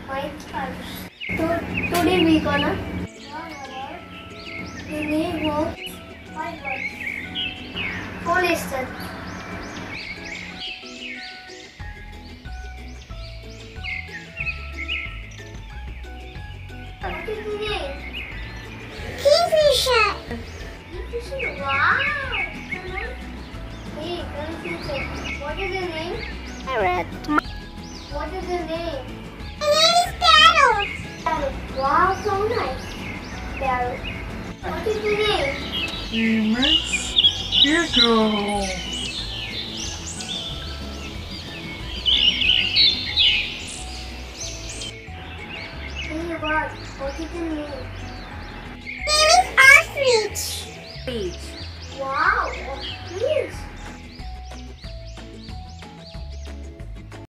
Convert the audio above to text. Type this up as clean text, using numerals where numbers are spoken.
My cards. Today we gonna learn about the name of five words. Four listed. What is the name? Kingfisher. Kingfisher. Wow. Hey, Kingfisher. What is the name? Parrot. What is the name? My name is Parrot. Parrot. Wow, so nice. Parrot. What is the name? Name is Eagle.